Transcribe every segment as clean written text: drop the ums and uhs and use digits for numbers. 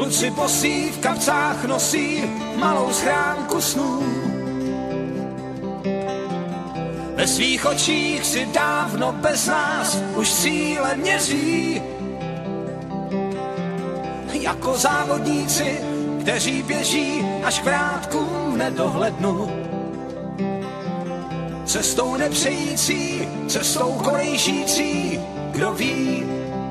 Kluci bosí v kapcách nosí malou schránku snů. Ve svých očích si dávno bez nás už cíle měří. Jako závodníci, kteří běží až k vrátkům nedohlednu. Cestou nepřející, cestou konejšící, kdo ví.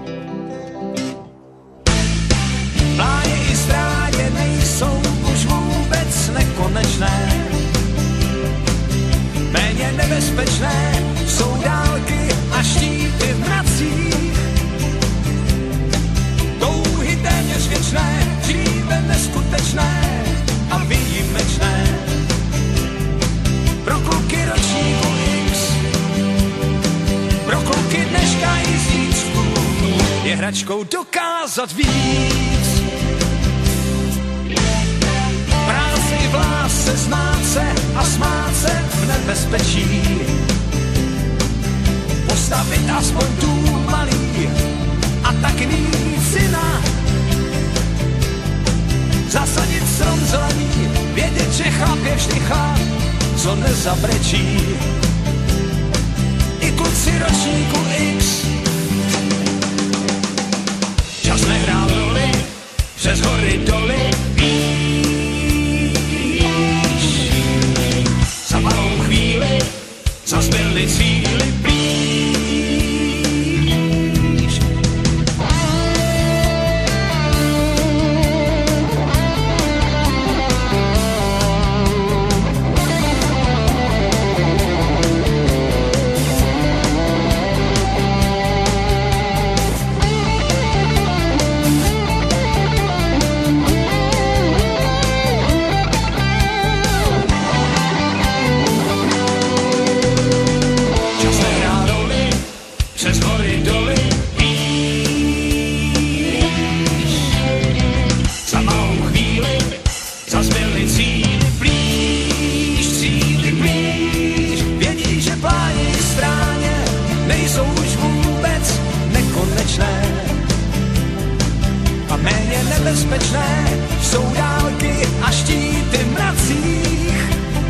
Pláně i stráně nejsou už vůbec nekonečné. Méně nebezpečné jsou dálky a štíty v mracích. Touhy téměř věčné, dříve neskutečné a výjimečné. Pro kluky ročníku X, pro kluky dneška i zítřku je hračkou dokázat víc. Práce i v lásce, znát se a smát se v nebezpečí. Postavit aspoň dům malý a taky mít syna. Zasadit strom zelený, vědět, že chlap je vždy chlap, co nezabrečí. I kluci ročníku X. Čas nehrál roli, přes hory doly, víš. Za malou chvíli zazbyly cíly blíž. Nebezpečné jsou dálky a štíty v mracích.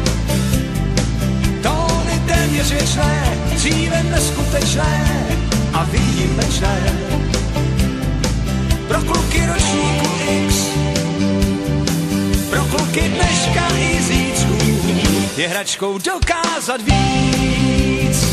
Tóny téměř věčné, dříve neskutečné a výjimečné. Pro kluky ročníku X, pro kluky dneška i zítřku je hračkou dokázat víc.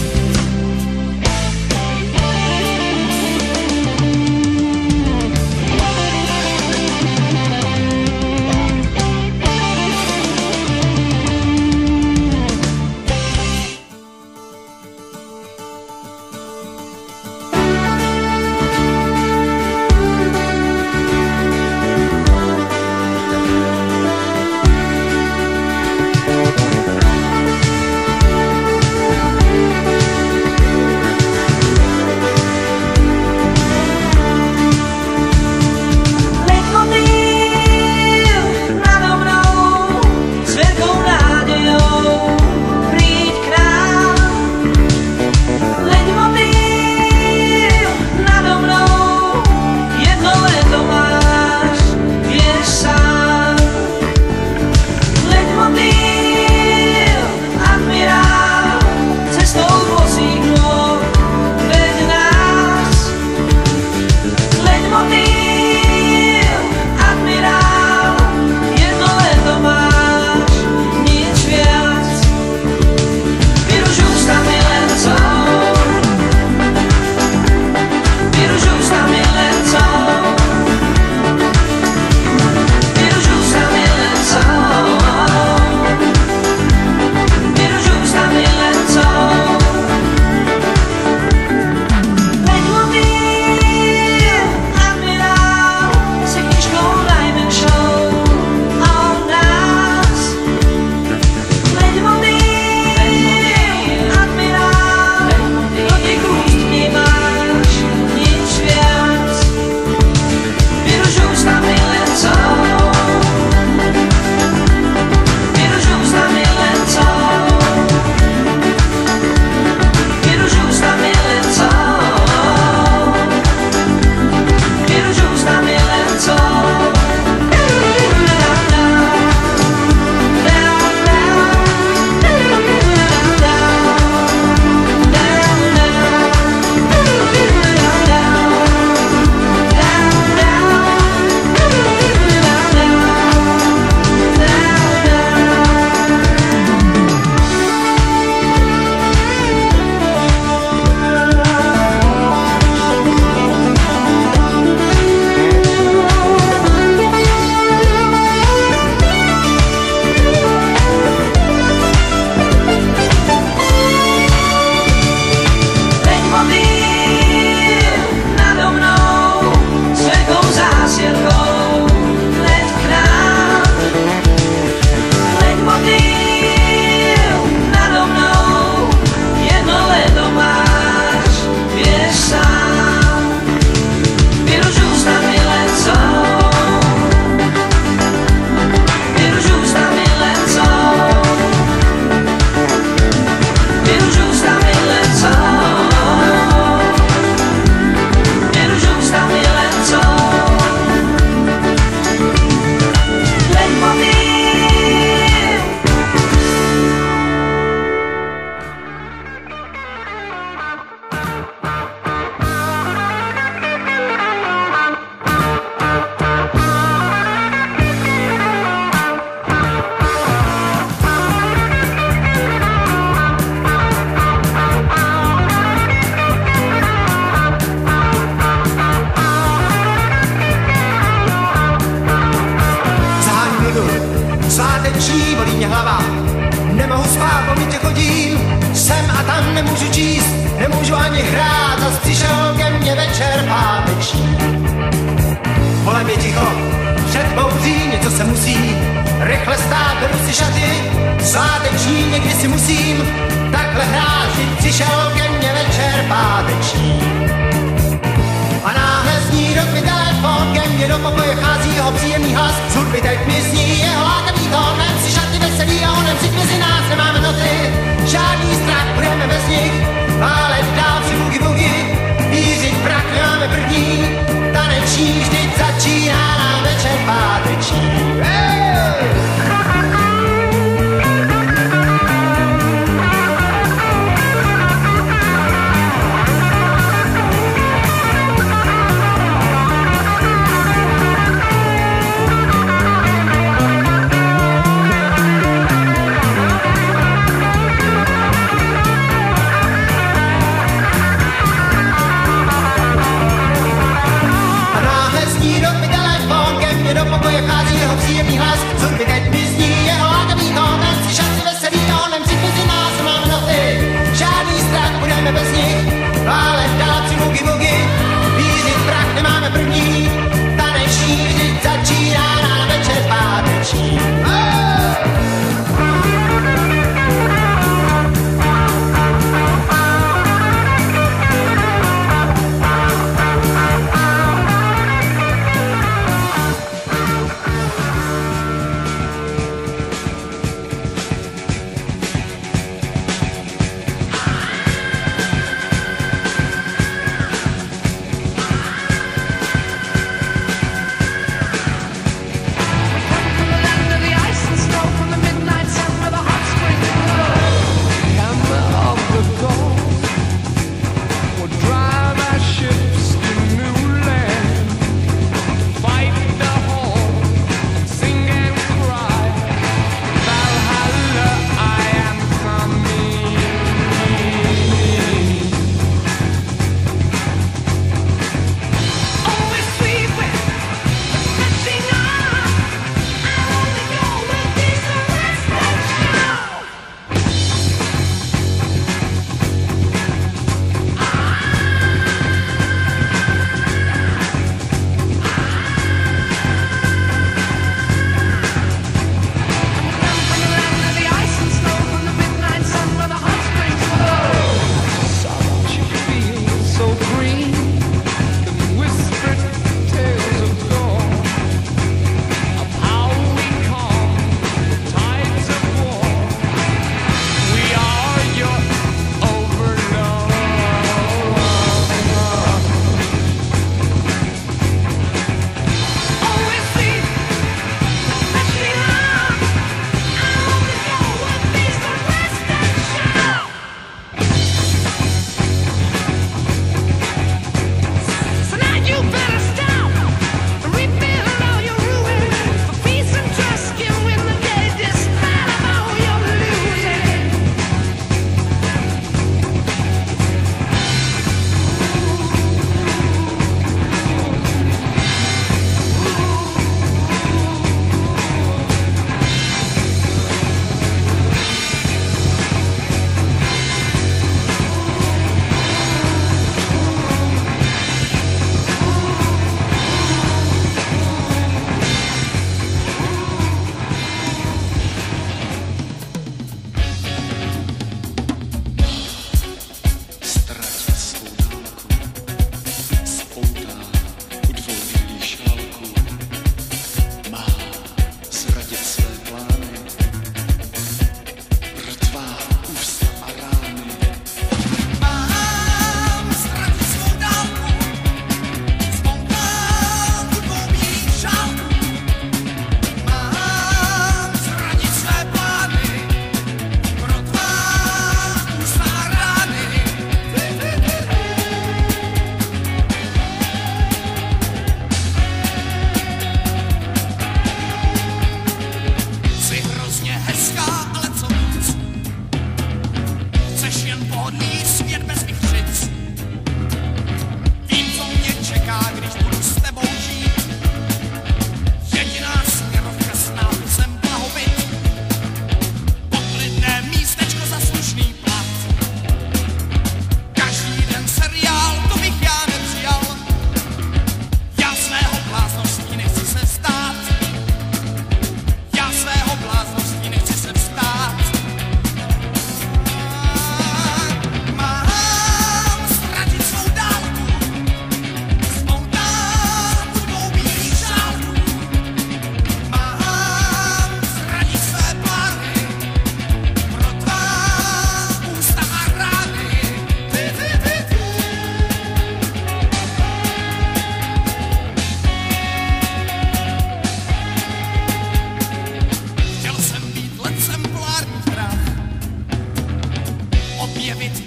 nemůžu číst, nemůžu ani hrát, zas přišel ke mně večer páteční. Kolem je ticho, před bouří něco se musí, rychle stát, beru si šaty, sváteční, někdy si musím takhle hrát, že přišel ke mně večer páteční. A náhle zní do mi telefon, ke mně do pokoje chází jeho příjemný hlas, z hudby teď mi zní jeho lákavý tón, vem si šaty veselý a onem přijď mezi nás, nemáme noty, žádný strach, budeme bez nich, ale dál si bugy bugy, vířit prach nemáme první, taneční, vždyť začíná nám večer páteční. Do pokoje vchází jeho příjemný hlas, z hudby teď mi zní jeho lákavý tón, vem si šaty veselý tónem, přijď mezi nás, máme noty, žádný strach, budeme bez nich, ale dál při bugy bugy, vířit prach nemáme první, taneční, vždyť začíná nám večer páteční.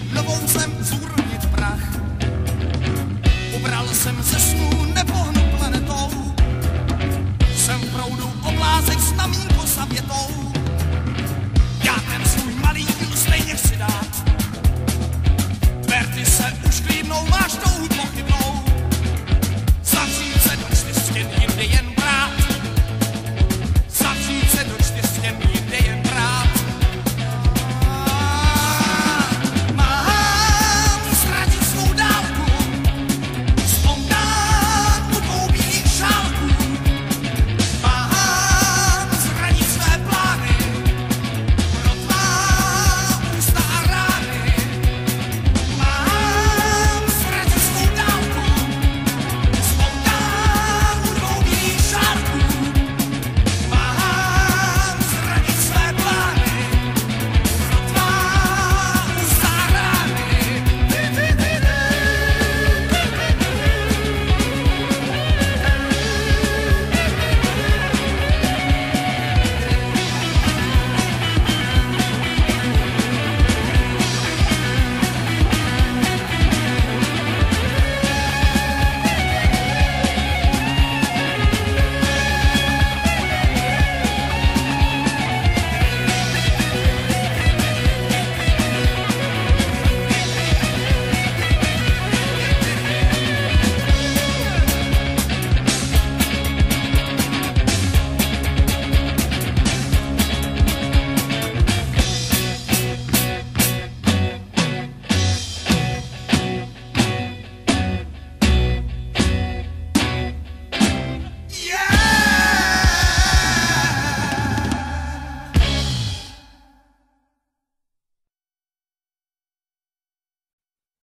novou zem zúrodnit prach. Ubral jsem ze snů, nepohnu planetou, jsem v proudu oblázek s namínko savětou.